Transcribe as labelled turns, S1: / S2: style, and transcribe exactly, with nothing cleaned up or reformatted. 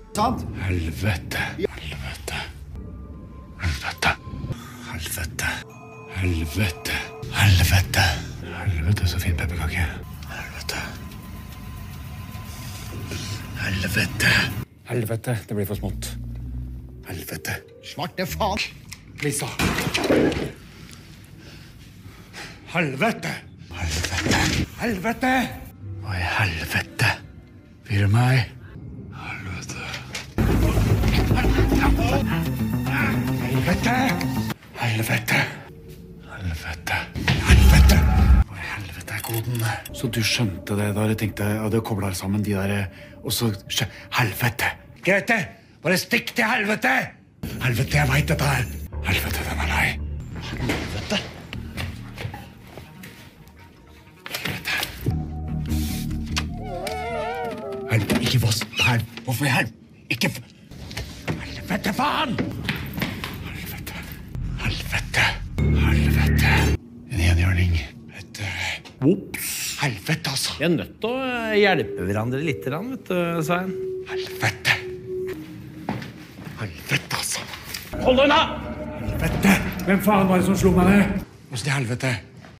S1: Sant?
S2: Helvete. Helvete. Helvete. Helvete. Helvete. Helvete. Helvete, så fin pepperkake. Helvete. Helvete. Helvete, det blir for smått. Helvete.
S1: Svarte faen.
S2: Lisa. Helvete. Helvete. Helvete. Hva i helvete? Fyrer meg. Helvete. Helvete. Helvete. Helvete. Helvete. Hva i helvete er koden? Så du skjønte det da du tenkte at du koblet sammen de der, og så skjø... Helvete. Grete, bare stikk til helvete. Helvete, jeg vet dette her. Helvete, den er lei. Helvete. Helvete, ikke vask her. Hvorfor i helvete? Ikke... Helvete, faen! Helvete. Helvete. Helvete. En enhjørning. Et... Ops. Helvete, altså.
S3: Vi er nødt til å hjelpe hverandre litt, vet du, Svein.
S2: Helvete. Helvete, altså.
S3: Hold deg unna!
S2: Helvete. Hvem faen var det som slo meg ned? Hvordan i helvete?